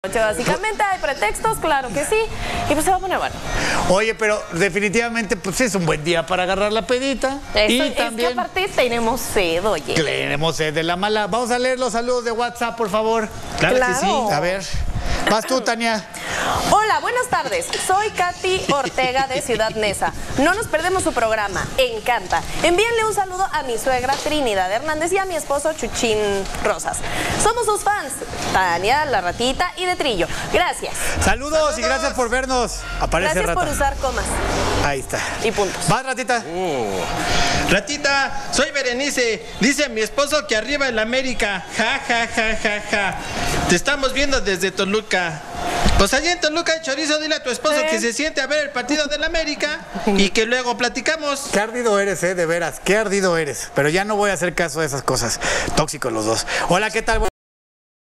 Básicamente hay pretextos, claro que sí, y pues se va a poner bueno. Oye, pero definitivamente pues es un buen día para agarrar la pedita. Eso, y es también que aparte tenemos sed, oye. tenemos sed de la mala. Vamos a leer los saludos de WhatsApp, por favor. Claro. Que sí. A ver, vas tú, Tania. Hola, buenas tardes. Soy Katy Ortega de Ciudad Neza. No nos perdemos su programa, encanta. Envíenle un saludo a mi suegra Trinidad Hernández y a mi esposo Chuchín Rosas. Somos sus fans, Tania, la ratita y de Trillo. Gracias. Saludos y gracias por vernos. Aparece Gracias Rata. por usar comas Ahí está. y puntos. Vas, Ratita. Ratita, soy Berenice. Dice mi esposo que arriba el América. Ja, ja, ja, ja, ja. Te estamos viendo desde Toluca. Pues allá en Toluca hay chorizo, dile a tu esposo que se siente a ver el partido del América y que luego platicamos. Qué ardido eres, de veras. Qué ardido eres. Pero ya no voy a hacer caso de esas cosas. Tóxicos los dos. Hola, ¿qué tal?